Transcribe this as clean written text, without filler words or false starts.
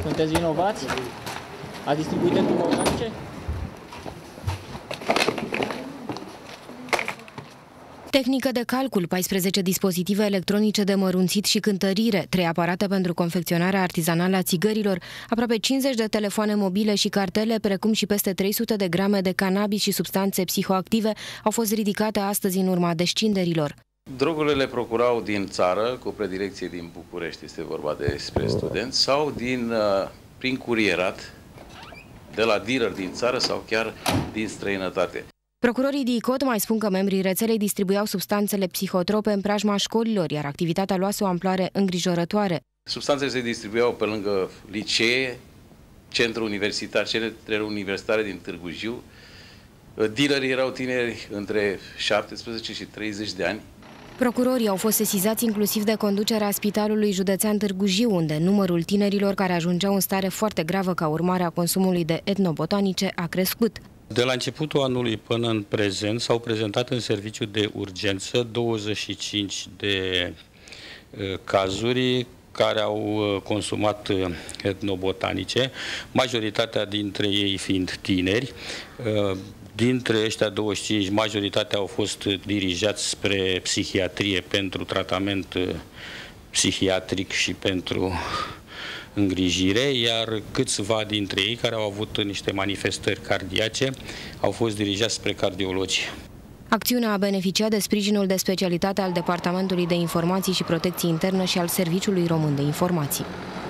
Sunteți vinovați? Ați distribuit etnobotanice? Tehnică de calcul, 14 dispozitive electronice de mărunțit și cântărire, 3 aparate pentru confecționarea artizanală a țigărilor, aproape 50 de telefoane mobile și cartele, precum și peste 300 de grame de cannabis și substanțe psihoactive au fost ridicate astăzi în urma descinderilor. Drogurile le procurau din țară, cu predilecție din București, este vorba despre studenți, sau prin curierat, de la dealer din țară sau chiar din străinătate. Procurorii DICOT mai spun că membrii rețelei distribuiau substanțele psihotrope în preajma școlilor, iar activitatea luase o amploare îngrijorătoare. Substanțele se distribuiau pe lângă licee, centre universitare din Târgu Jiu. Dealerii erau tineri între 17 și 30 de ani. Procurorii au fost sesizați inclusiv de conducerea Spitalului Județean Târgu Jiu, unde numărul tinerilor care ajungeau în stare foarte gravă ca urmare a consumului de etnobotanice a crescut. De la începutul anului până în prezent s-au prezentat în serviciu de urgență 25 de cazuri care au consumat etnobotanice, majoritatea dintre ei fiind tineri. Dintre ăștia 25, majoritatea au fost dirijați spre psihiatrie pentru tratament psihiatric și pentru îngrijire, iar câțiva dintre ei care au avut niște manifestări cardiace au fost dirijați spre cardiologie. Acțiunea a beneficiat de sprijinul de specialitate al Departamentului de Informații și Protecție Internă și al Serviciului Român de Informații.